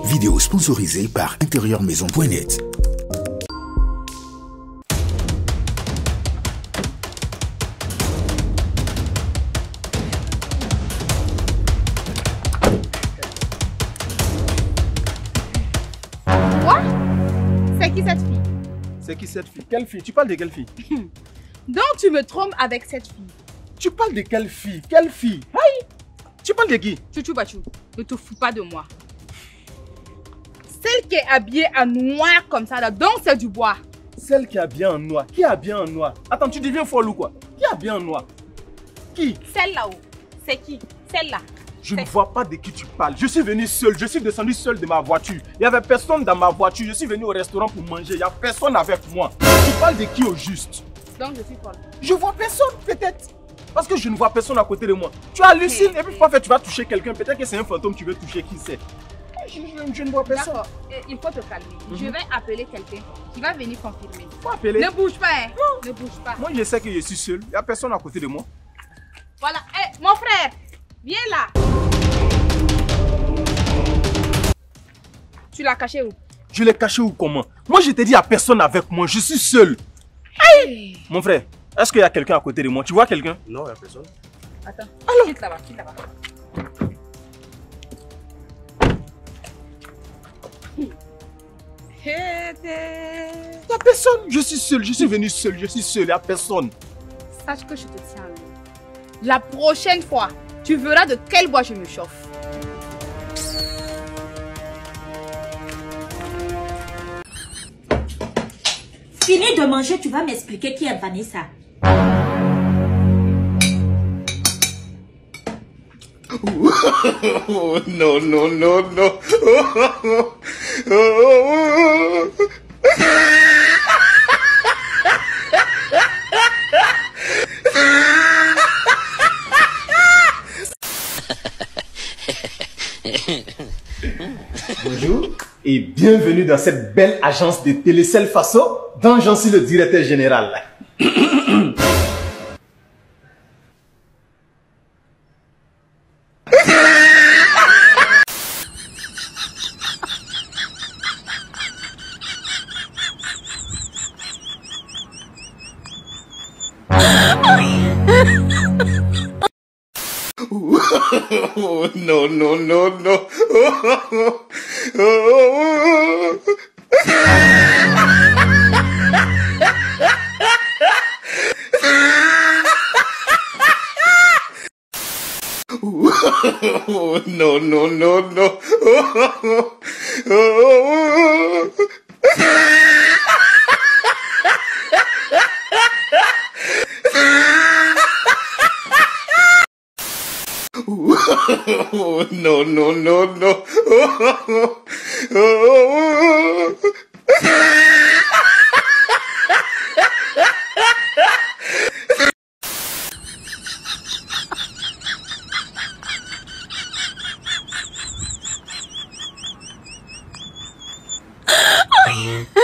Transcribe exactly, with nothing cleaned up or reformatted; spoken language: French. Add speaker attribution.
Speaker 1: Vidéo sponsorisée par intérieur maison point net.
Speaker 2: Quoi? C'est qui cette fille?
Speaker 3: C'est qui cette fille? Quelle fille? Tu parles de quelle fille?
Speaker 2: Donc tu me trompes avec cette fille.
Speaker 3: Tu parles de quelle fille? Quelle fille? Aïe! Tu parles de qui?
Speaker 2: Chouchou Bachou, ne te fous pas de moi. Celle qui est habillée en noir comme ça là, donc c'est du bois.
Speaker 3: Celle qui a bien en noir. Qui a bien en noir? Attends, tu deviens folle ou quoi? Qui a bien en noir? Qui?
Speaker 2: Celle là-haut. C'est qui? Celle-là.
Speaker 3: Je ne vois pas de qui tu parles. Je suis venu seul. Je suis descendu seul de ma voiture. Il n'y avait personne dans ma voiture. Je suis venu au restaurant pour manger. Il n'y a personne avec moi. Tu parles de qui au juste?
Speaker 2: Donc je suis folle.
Speaker 3: Je vois personne peut-être. Parce que je ne vois personne à côté de moi. Tu hallucines et puis parfois tu vas toucher quelqu'un. Peut-être que c'est un fantôme que tu veux toucher. Qui sait? Je, je, je ne vois personne.
Speaker 2: D'accord. Il faut te calmer. Mm-hmm. Je vais appeler quelqu'un qui va venir confirmer.
Speaker 3: Faut appeler.
Speaker 2: Ne bouge pas. Hein.
Speaker 3: Non.
Speaker 2: Ne bouge pas.
Speaker 3: Moi je sais que je suis seul. Il n'y a personne à côté de moi.
Speaker 2: Voilà. Hey, mon frère, viens là. Tu l'as caché où?
Speaker 3: Je l'ai caché où comment? Moi je t'ai dit, il n'y a personne avec moi. Je suis seul.
Speaker 2: Hey.
Speaker 3: Mon frère, est-ce qu'il y a quelqu'un à côté de moi? Tu vois quelqu'un?
Speaker 4: Non, il n'y a personne.
Speaker 2: Attends.
Speaker 3: Alors?
Speaker 2: Quitte là-bas, quitte là-bas.
Speaker 3: Il n'y a personne. Je suis seul. Je suis venu seul. Je suis seul. Il n'y a personne.
Speaker 2: Sache que je te tiens là. La prochaine fois, tu verras de quel bois je me chauffe.
Speaker 5: Finis de manger, tu vas m'expliquer qui est Vanessa.
Speaker 4: Oh, non, non, non, non.
Speaker 3: Bonjour et bienvenue dans cette belle agence de Télécel Faso dont j'en suis le directeur général.
Speaker 4: Oh, non, non, non, non. Oh, oh, oh. Oh, non, non, non, non. Oh, oh, oh. Oh, non, non, non, non. Oh, oh, oh.
Speaker 5: Oh.